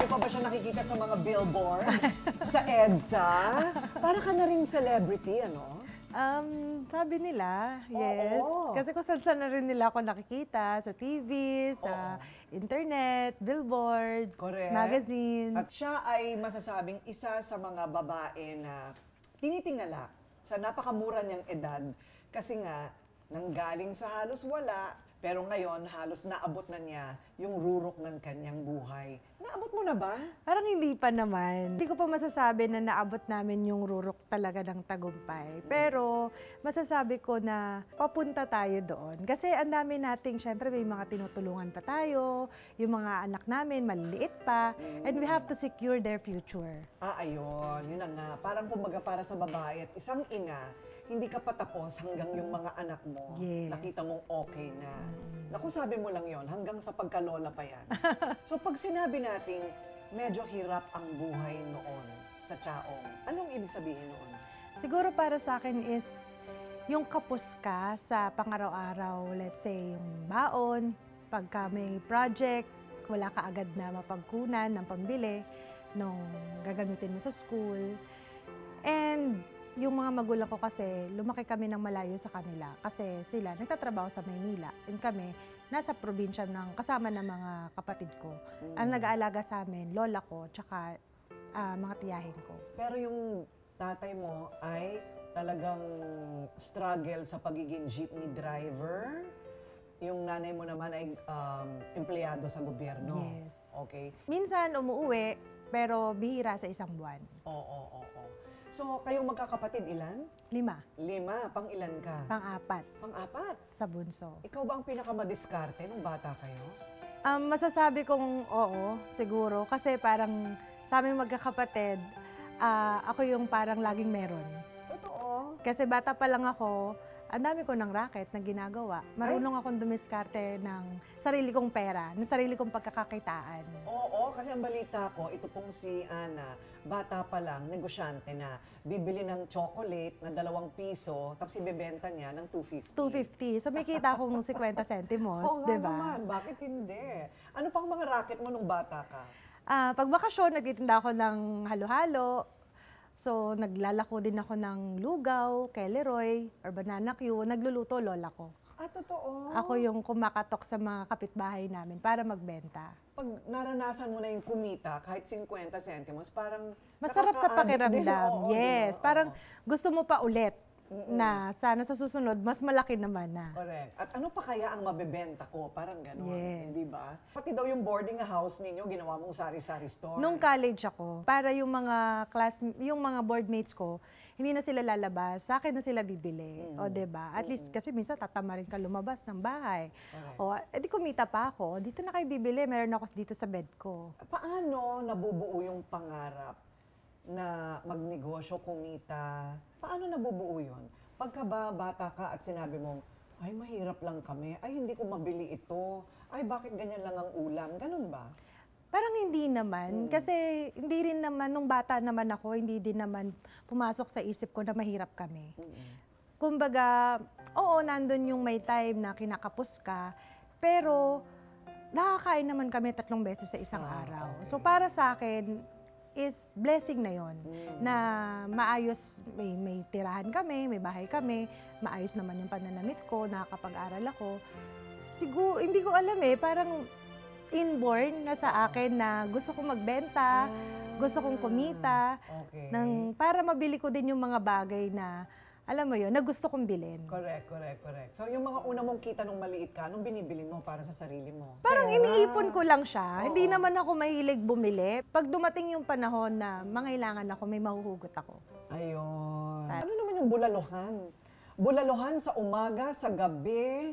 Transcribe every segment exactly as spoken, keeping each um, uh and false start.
pa ba siya nakikita sa mga billboard? Sa EDSA? Para ka na rin celebrity, ano? Um, sabi nila, yes. Oo. Kasi kung saan na rin nila ako nakikita, sa T V, sa Oo. internet, billboards, Correct. magazines. At siya ay masasabing isa sa mga babae na tinitingala sa napakamura niyang edad. Kasi nga, nanggaling sa halos wala, pero ngayon halos naabot na niya yung rurok ng kanyang buhay. Naabot mo na ba? Parang hindi pa naman. Hindi ko pa masasabi na naabot namin yung rurok talaga ng tagumpay. Pero masasabi ko na papunta tayo doon. Kasi ang dami nating, syempre may mga tinutulungan pa tayo, yung mga anak namin, maliliit pa, and we have to secure their future. Ah, ayun. Yun na nga. Parang kumbaga para sa babae at isang ina, hindi ka patapos hanggang yung mga anak mo, Yes. nakita mong okay na. Naku, sabi mo lang yon hanggang sa pagkalola pa yan. So pag sinabi nating medyo hirap ang buhay noon sa Chaong, anong ibig sabihin noon? Siguro para sa akin is yung kapos ka sa pangaraw-araw, let's say yung baon, pagka may project, wala ka agad na mapagkunan ng pambili nung gagamitin mo sa school. And yung mga magulang ko kasi, lumaki kami ng malayo sa kanila kasi sila nagtatrabaho sa Maynila and kami nasa probinsya ng kasama ng mga kapatid ko. Mm. Ang nag-aalaga sa amin, lola ko, tsaka ah, mga tiyahin ko. Pero yung tatay mo ay talagang struggle sa pagiging jeepney driver. Yung nanay mo naman ay um, empleyado sa gobyerno. Yes. Okay. Minsan umuuwi, pero bihira sa isang buwan. Oo, oo, oo. So, kayong magkakapatid, ilan? Lima, Lima. Pang ilan ka? pang-apat Pang-apat. sa bunso. Ikaw ba ang pinakamadiskarte nung bata kayo? Um, masasabi kong oo, siguro. Kasi parang sa aming magkakapatid, ah, ako yung parang laging meron. Totoo. Kasi bata pa lang ako, ang dami ko ng racket na ginagawa. Marunong akong dumiskarte ng sarili kong pera, ng sarili kong pagkakakitaan. Oo, kasi ang balita ko, ito pong si Ana, bata pa lang, negosyante na, bibili ng chocolate na dalawang piso, tapos ibebenta niya ng two fifty. two fifty. So may kita akong fifty centimos, Oo nga di ba? naman, bakit hindi? Ano pang mga racket mo nung bata ka? Ah, pag bakasyon, nagtitinda ako ng halo-halo. So, naglalako din ako ng lugaw, kay Leroy, or banana Q. Nagluluto, lola ko. Ah, totoo? Ako yung kumakatok sa mga kapitbahay namin para magbenta. Pag naranasan mo na yung kumita, kahit fifty centimos, parang Masarap sa nakaka-addict din. pakiramdam. Oo, Yes, diba? parang Oo. gusto mo pa ulit na sana sa susunod, mas malaki naman na. Correct. At ano pa kaya ang mabebenta ko? Parang gano'n, Yes. hindi ba? Pati daw yung boarding house ninyo, ginawa mong sari-sari store. Nung college ako, para yung mga class, yung mga boardmates ko, hindi na sila lalabas, sa akin na sila bibili. O, 'di ba? At least kasi minsan tatama rin ka lumabas ng bahay. Correct. O, edi kumita pa ako. Dito na kayo bibili, meron ako dito sa bed ko. Paano nabubuo yung pangarap na magnegosyo, kumita? Paano nabubuo yun? Pagka ba bata ka at sinabi mong, ay mahirap lang kami, ay hindi ko mabili ito, ay bakit ganyan lang ang ulam, ganun ba? Parang hindi naman. Kasi hindi rin naman, nung bata naman ako, hindi din naman pumasok sa isip ko na mahirap kami. Kumbaga, oo, nandun yung may time na kinakapos ka, pero nakakain naman kami tatlong beses sa isang Ah, araw. okay. So para sa akin, is blessing na yon na maayos, may, may tirahan kami, may bahay kami, maayos naman yung pananamit ko, nakakapag-aral ako. Siguro, hindi ko alam eh, parang inborn na sa akin na gusto kong magbenta, gusto kong kumita, Okay. ng, para mabili ko din yung mga bagay na, alam mo yun, na gusto kong bilhin. Correct, correct, correct. So yung mga una mong kita nung maliit ka, nung binibili mo para sa sarili mo? Parang Pera. iniipon ko lang siya. Oo. Hindi naman ako mahilig bumili. Pag dumating yung panahon na mangailangan ako, may mahuhugot ako. Ayun. Ah. Ano naman yung bulalohan? Bulalohan sa umaga, sa gabi?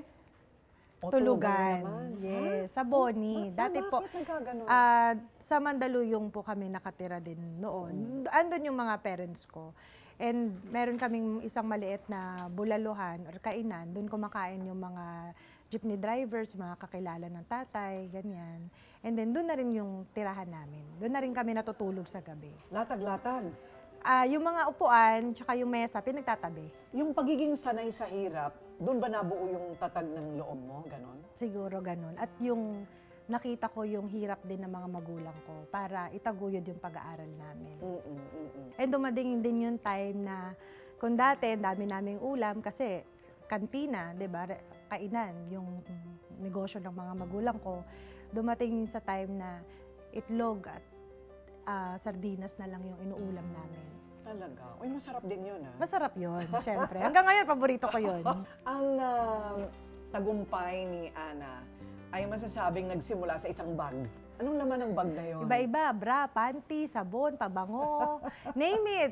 O Tulugan. naman? Yes, Ha? sa Boni. Ba- Dati bakit po, nagkaganon? ah, sa Mandaluyong po kami nakatira din noon. Andun yung mga parents ko. And meron kaming isang maliit na bulaluhan or kainan. Doon kumakain yung mga jeepney drivers, mga kakilala ng tatay, ganyan. And then doon na rin yung tirahan namin. Doon na rin kami natutulog sa gabi. Latag-latag. Ah, yung mga upuan, tsaka yung mesa, pinagtatabi. Yung pagiging sanay sa hirap, doon ba nabuo yung tatag ng loob mo? Ganon? Siguro ganun. At yung nakita ko yung hirap din ng mga magulang ko para itaguyod yung pag-aaral namin. Mm-mm, mm-mm. And dumating din yung time na kung dati, dami naming ulam kasi kantina, di ba, kainan, yung negosyo ng mga magulang ko. Dumating sa time na itlog at ah, sardinas na lang yung inuulam namin. Talaga. Uy, masarap din yun, ah. Masarap yun, syempre. Hanggang ngayon, paborito ko yun. Ang ah, tagumpay ni Ana ay masasabing nagsimula sa isang bag. Anong laman ng bag na yun? Iba-iba, bra, panty, sabon, pabango, name it.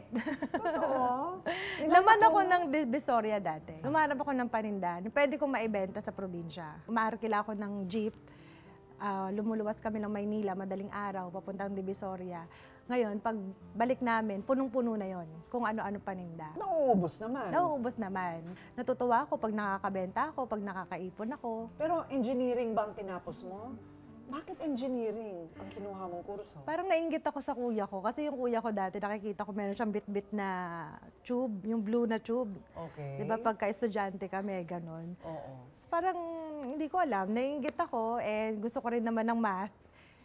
Oo. Laman ako ng Divisoria dati. Lumarap ako ng paninda. Pwede kong maibenta sa probinsya. Umaarkila ako ng jeep. Ah, lumuluwas kami ng Maynila, madaling araw, papuntang Divisoria. Ngayon, pag balik namin, punong-puno na yon kung ano-ano paninda. Nauubos naman. Nauubos naman. Natutuwa ako pag nakakabenta ako, pag nakakaipon ako. Pero engineering ba ang tinapos mo? Bakit engineering ang kinuha mong kurso? Parang nainggit ako sa kuya ko. Kasi yung kuya ko dati, nakikita ko meron siyang bit-bit na tube, yung blue na tube. Okay. Di ba pagka-estudyante kami, ganon. Oo. So, parang hindi ko alam, nainggit ako and gusto ko rin naman ng math.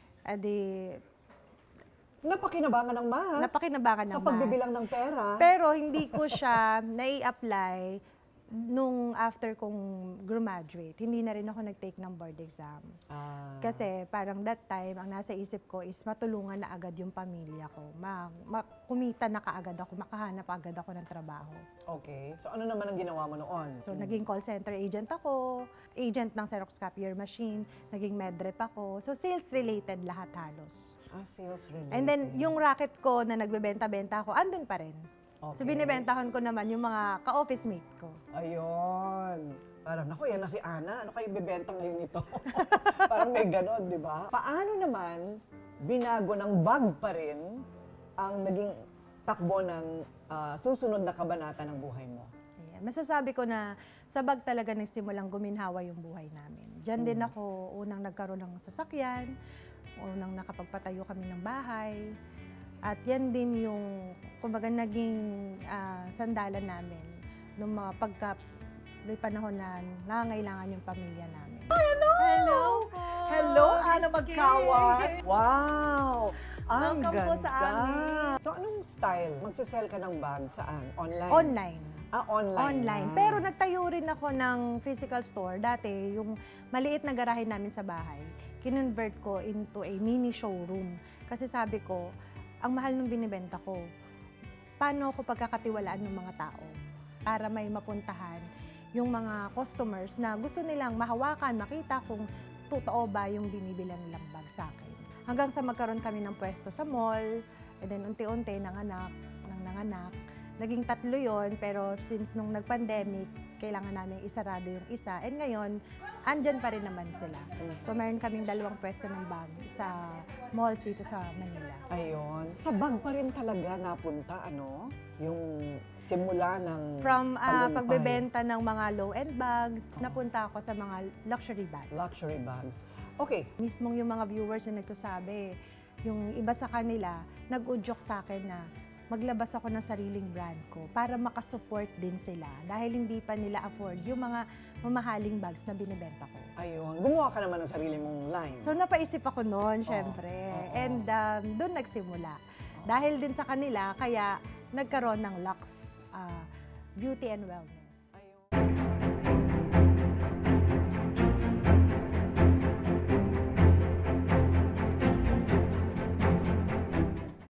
Adi, Napakinabangan ng math. napakinabangan ng Sa math. pagbibilang ng pera. Pero hindi ko siya nai-apply nung after kong graduate. Hindi na rin ako nag-take ng board exam. Ah. Kasi parang that time, ang nasa isip ko is matulungan na agad yung pamilya ko. Ma, ma- kumita na kaagad ako, makahanap agad ako ng trabaho. Okay. So ano naman ang ginawa mo noon? So, naging call center agent ako, agent ng Xerox copier machine, naging medrep ako. So, sales-related lahat halos. Ah, sales related. And then, yung racket ko na nagbebenta-benta ako, andun pa rin. Okay. So, binibentahan ko naman yung mga ka-office mate ko. Ayun. Parang, naku, yan na si Ana. Ano kayo bibenta ngayon ito? Parang may ganon, di ba? Paano naman binago ng bag pa rin ang naging takbo ng ah, susunod na kabanata ng buhay mo? Ayan. Masasabi ko na sa bag talaga nagsimulang guminhawa yung buhay namin. Diyan din ako unang nagkaroon ng sasakyan, unang nakapagpatayo kami ng bahay. At yan din yung, kumbaga, naging ah, sandalan namin nung mga pagka may panahon na nangangailangan yung pamilya namin. Hello! Hello! Hello, Ana Miss Magkawas! Kay. Wow! Ang Welcome ganda! po sa amin. So, anong style? Magsisell ka ng bag saan? Online? Online. Ah, online. Online. na. Pero nagtayo rin ako ng physical store. Dati, yung maliit na garahe namin sa bahay, kinonvert ko into a mini showroom. Kasi sabi ko, ang mahal nung binibenta ko. Paano ako pagkakatiwalaan ng mga tao? Para may mapuntahan yung mga customers na gusto nilang mahawakan, makita kung totoo ba yung binibilan nilang bag sa akin. Hanggang sa magkaroon kami ng pwesto sa mall, and then unti-unti nanganak, nang nanganak. Naging tatlo yon, pero since nung nag-pandemic, kailangan namin isarado yung isa. And ngayon, andyan pa rin naman sila. So meron kaming dalawang pwesto ng bag sa malls dito sa Manila. Ayun. Sa bag pa rin talaga napunta, ano? Yung simula ng From ah, tagumpay. pagbebenta ng mga low-end bags, napunta ako sa mga luxury bags. Luxury bags. Okay. Mismong yung mga viewers yung nagsasabi, yung iba sa kanila, nag-udyok sa akin na maglabas ako ng sariling brand ko para makasupport din sila dahil hindi pa nila afford yung mga mamahaling bags na binibenta ko. Ayun. Gumawa ka naman ng sarili mong line. So napaisip ako noon, syempre. oo. And um, doon nagsimula. Dahil din sa kanila, kaya nagkaroon ng Lux ah, Beauty and Wellness.